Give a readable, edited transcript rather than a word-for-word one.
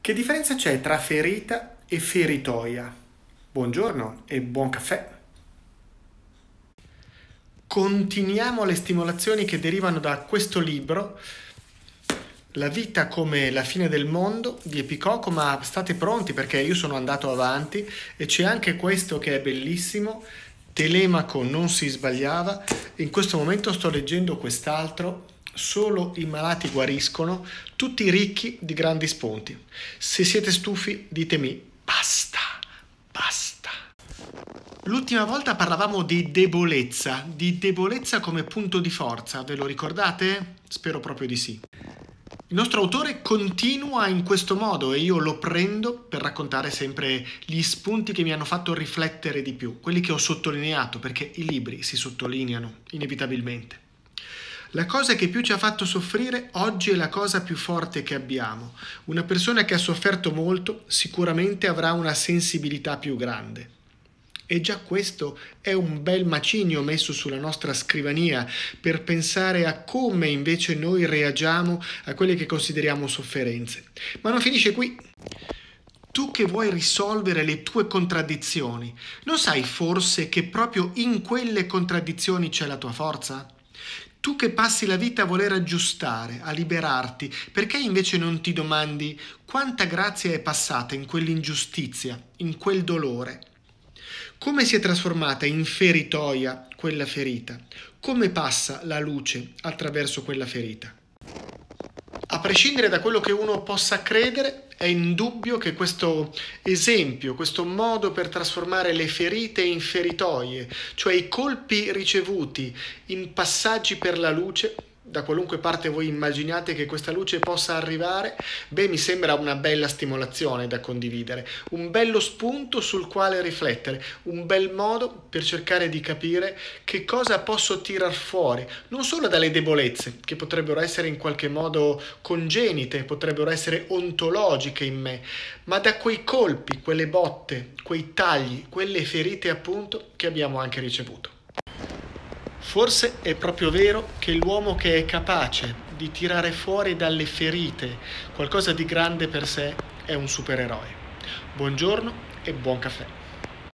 Che differenza c'è tra ferita e feritoia? Buongiorno e buon caffè. Continuiamo le stimolazioni che derivano da questo libro, La vita come la fine del mondo di Epicocco, ma state pronti perché io sono andato avanti e c'è anche questo che è bellissimo, Telemaco non si sbagliava. In questo momento sto leggendo quest'altro, Solo i malati guariscono, tutti ricchi di grandi spunti. Se siete stufi, ditemi basta, basta. L'ultima volta parlavamo di debolezza come punto di forza, ve lo ricordate? Spero proprio di sì. Il nostro autore continua in questo modo e io lo prendo per raccontare sempre gli spunti che mi hanno fatto riflettere di più, quelli che ho sottolineato, perché i libri si sottolineano inevitabilmente. La cosa che più ci ha fatto soffrire oggi è la cosa più forte che abbiamo. Una persona che ha sofferto molto sicuramente avrà una sensibilità più grande. E già questo è un bel macigno messo sulla nostra scrivania per pensare a come invece noi reagiamo a quelle che consideriamo sofferenze. Ma non finisce qui. Tu che vuoi risolvere le tue contraddizioni, non sai forse che proprio in quelle contraddizioni c'è la tua forza? Tu che passi la vita a voler aggiustare, a liberarti, perché invece non ti domandi quanta grazia è passata in quell'ingiustizia, in quel dolore? Come si è trasformata in feritoia quella ferita? Come passa la luce attraverso quella ferita? A prescindere da quello che uno possa credere, è indubbio che questo esempio, questo modo per trasformare le ferite in feritoie, cioè i colpi ricevuti in passaggi per la luce, da qualunque parte voi immaginiate che questa luce possa arrivare, mi sembra una bella stimolazione da condividere, un bello spunto sul quale riflettere, un bel modo per cercare di capire che cosa posso tirar fuori, non solo dalle debolezze, che potrebbero essere in qualche modo congenite, potrebbero essere ontologiche in me, ma da quei colpi, quelle botte, quei tagli, quelle ferite appunto che abbiamo anche ricevuto. Forse è proprio vero che l'uomo che è capace di tirare fuori dalle ferite qualcosa di grande per sé è un supereroe. Buongiorno e buon caffè.